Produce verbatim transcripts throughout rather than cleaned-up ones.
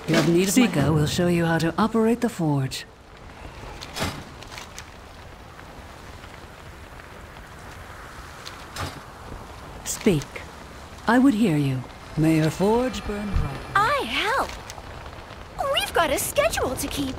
You have need of my help? Sika will show you how to operate the forge. Speak. I would hear you. May your forge burn bright. I help. We've got a schedule to keep.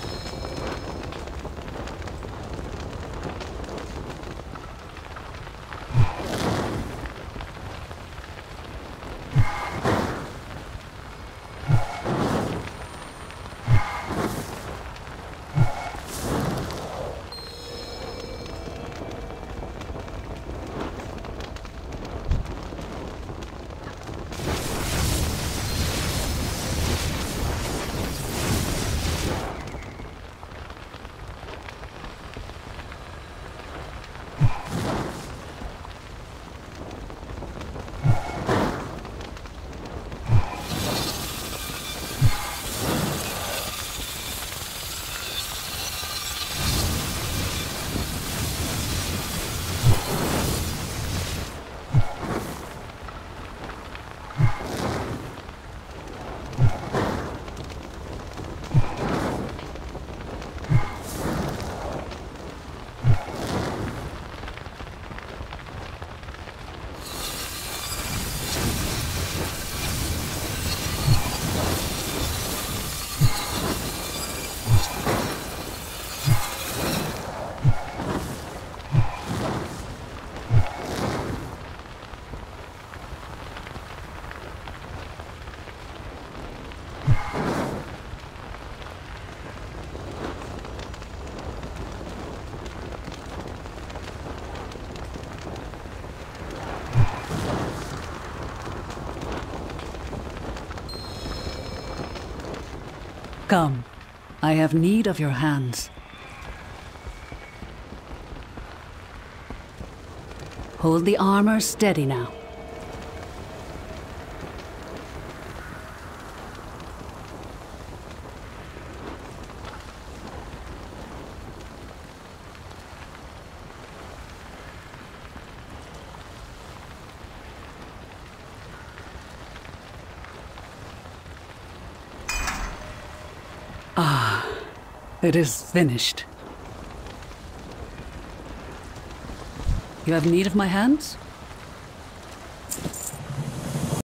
Come. I have need of your hands. Hold the armor steady now. Ah, it is finished. You have need of my hands?